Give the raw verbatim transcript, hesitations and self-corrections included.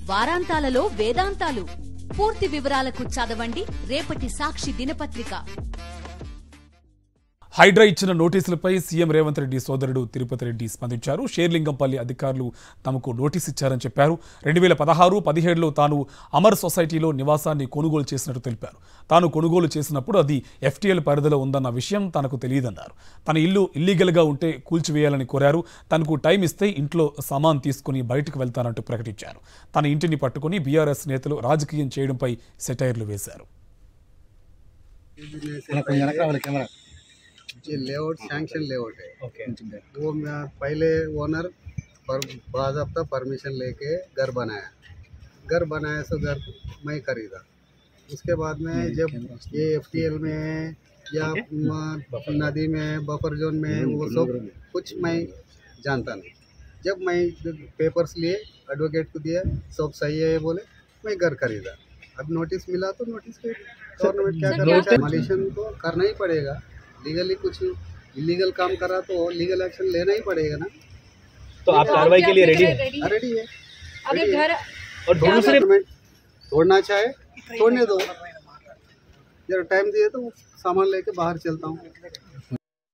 వారాంతాలలో వేదాంతాలు. పూర్తి వివరాలకు చదవండి రేపటి సాక్షి దినపత్రిక. హైడ్రా ఇచ్చిన నోటీసులపై సీఎం రేవంత్ రెడ్డి సోదరుడు తిరుపతి రెడ్డి స్పందించారు. షేర్లింగంపల్లి అధికారులు తమకు నోటీసు ఇచ్చారని చెప్పారు. రెండు వేల పదహారు పదిహేడులో తాను అమర్ సొసైటీలో నివాసాన్ని కొనుగోలు చేసినట్టు తెలిపారు. తాను కొనుగోలు చేసినప్పుడు అది ఎఫ్టీఎల్ పరిధిలో ఉందన్న విషయం తనకు తెలియదన్నారు. తన ఇల్లు ఇల్లీగల్గా ఉంటే కూల్చివేయాలని కోరారు. తనకు టైం ఇస్తే ఇంట్లో సామాన్ తీసుకుని బయటకు వెళ్తానంటూ ప్రకటించారు. తన ఇంటిని పట్టుకుని బీఆర్ఎస్ నేతలు రాజకీయం చేయడంపై సెటైర్లు వేశారు. ये लेआउट सैंक्शन लेआउट है okay. वो मैं पहले ओनर पर बाज़ाब्ता परमिशन लेके घर बनाया घर बनाया सो घर मैं खरीदा। उसके बाद में जब ये एफटीएल में या नदी में बफर जोन में वो सब कुछ मैं जानता नहीं। जब मैं पेपर्स लिए एडवोकेट को दिया सब सही है बोले मैं घर खरीदा। अब नोटिस मिला तो नोटिस के गवर्नमेंट क्या करना चाहिए, मॉलिशन तो करना ही पड़ेगा। लीगली कुछ इलीगल काम करा तो लीगल एक्शन लेना ही पड़ेगा ना। तो आप कार्रवाई के लिए रेडी हैं? रेडी है। अगर घर और दूसरे तोड़ना चाहे तोड़ने दो, जरा टाइम दिए तो सामान लेके बाहर चलता हूँ।